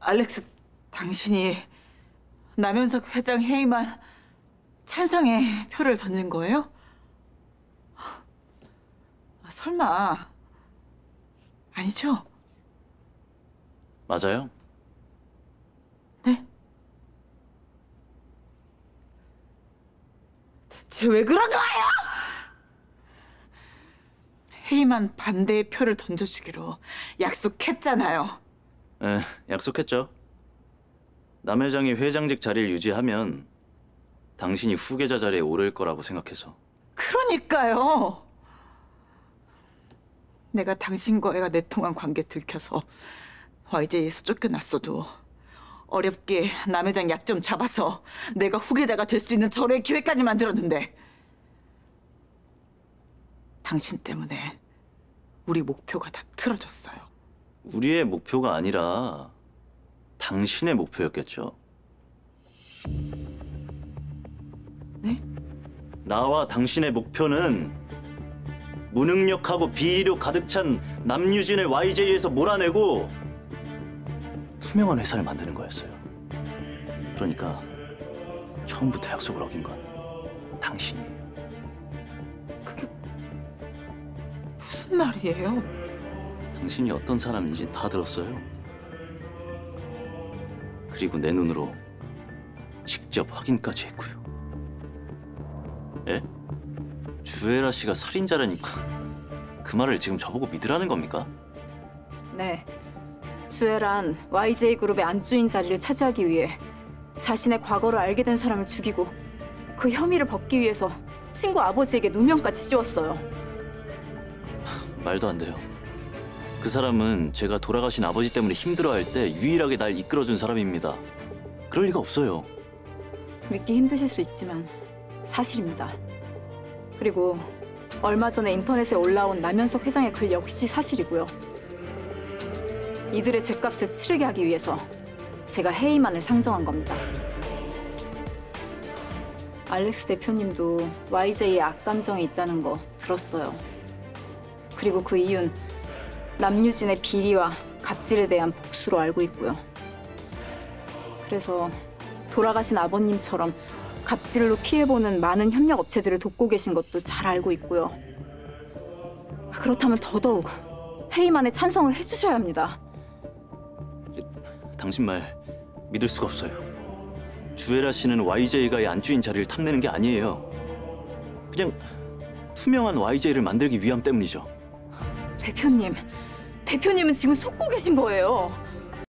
알렉스, 당신이 남현석 회장 해임안 찬성에 표를 던진 거예요? 설마 아니죠? 맞아요. 네? 대체 왜 그런 거예요? 해임안 반대의 표를 던져주기로 약속했잖아요. 네, 약속했죠. 남 회장이 회장직 자리를 유지하면 당신이 후계자 자리에 오를 거라고 생각해서. 그러니까요. 내가 당신과의 내통한 관계 들켜서 YJ에서 쫓겨났어도 어렵게 남 회장 약점 잡아서 내가 후계자가 될 수 있는 절호의 기회까지 만들었는데 당신 때문에 우리 목표가 다 틀어졌어요. 우리의 목표가 아니라 당신의 목표였겠죠. 네? 나와 당신의 목표는 무능력하고 비리로 가득 찬 남유진을 YJ에서 몰아내고 투명한 회사를 만드는 거였어요. 그러니까 처음부터 약속을 어긴 건 당신이에요. 그게 무슨 말이에요? 당신이 어떤 사람인지 다 들었어요. 그리고 내 눈으로 직접 확인까지 했고요. 예? 주애라 씨가 살인자라니까 그 말을 지금 저보고 믿으라는 겁니까? 네. 주애란 YJ그룹의 안주인 자리를 차지하기 위해 자신의 과거를 알게 된 사람을 죽이고 그 혐의를 벗기 위해서 친구 아버지에게 누명까지 씌웠어요. 말도 안 돼요. 그 사람은 제가 돌아가신 아버지 때문에 힘들어할 때 유일하게 날 이끌어준 사람입니다. 그럴 리가 없어요. 믿기 힘드실 수 있지만 사실입니다. 그리고 얼마 전에 인터넷에 올라온 남현석 회장의 글 역시 사실이고요. 이들의 죗값을 치르게 하기 위해서 제가 해임안을 상정한 겁니다. 알렉스 대표님도 YJ의 악감정이 있다는 거 들었어요. 그리고 그 이유는 남유진의 비리와 갑질에 대한 복수로 알고 있고요. 그래서 돌아가신 아버님처럼 갑질로 피해보는 많은 협력업체들을 돕고 계신 것도 잘 알고 있고요. 그렇다면 더더욱 해임안에 찬성을 해주셔야 합니다. 당신 말 믿을 수가 없어요. 주애라 씨는 YJ가의 안주인 자리를 탐내는 게 아니에요. 그냥 투명한 YJ를 만들기 위함 때문이죠. 대표님은 지금 속고 계신 거예요.